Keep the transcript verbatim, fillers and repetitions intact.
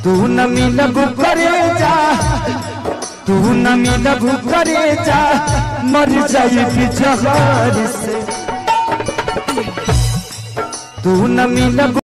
तू न मिलबू करे जा, तू न मिलबू करे जा, मर जाई जहर से। तू न मिलबू